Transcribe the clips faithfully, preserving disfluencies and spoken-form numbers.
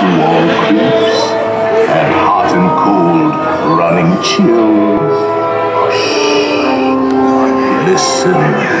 through all creeps, and hot and cold, running chills. Hush, listen.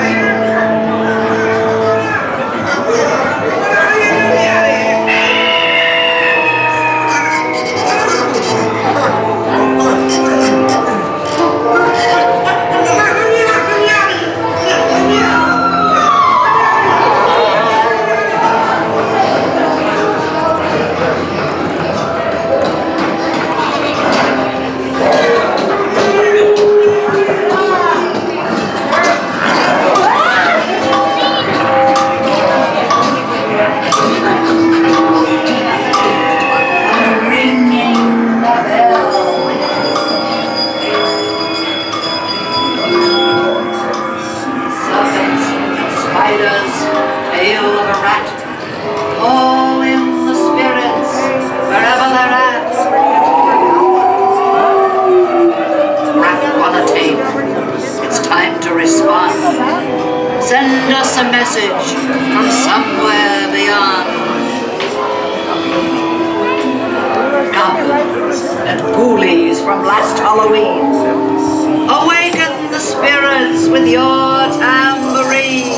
Send us a message from somewhere beyond. Goblins and ghoulies from last Halloween, awaken the spirits with your tambourine.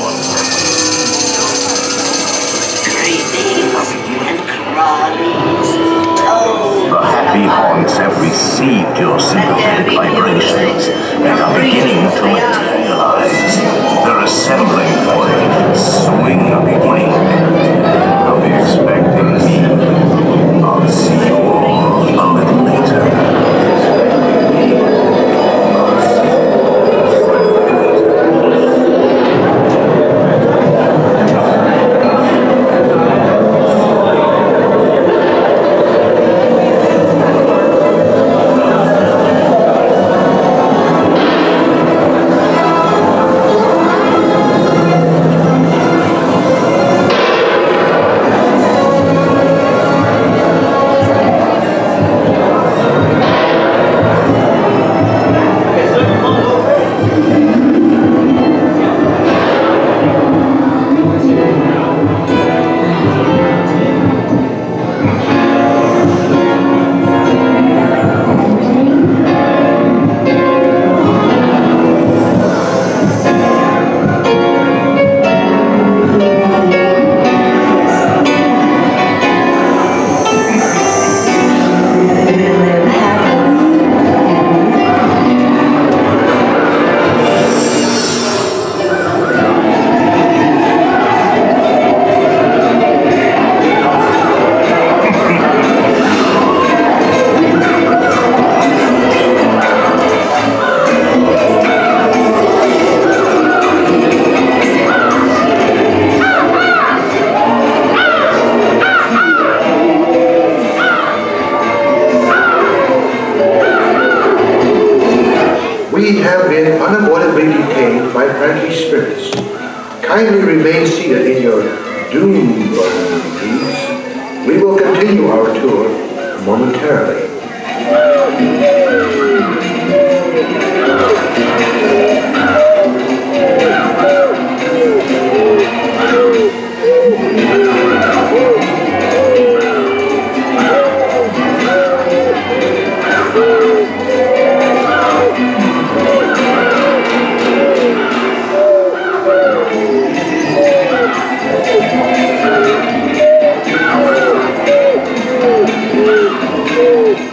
Creepies and crawlies, toads. The happy haunts have received your sympathetic vibrations and are beginning to materialize. They're assembling for a swing break. Don't be expecting me. I'll see you all a little later. We have been unavoidably detained by friendly spirits. Kindly remain seated in your doom buggy, please. We will continue our tour momentarily. Woo!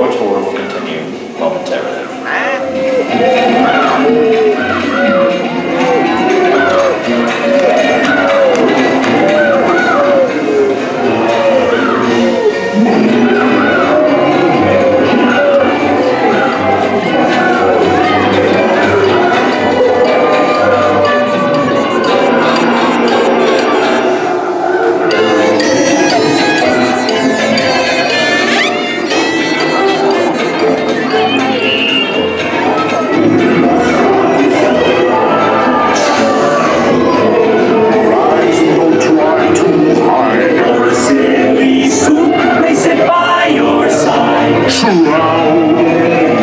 Your tour will continue momentarily. Surround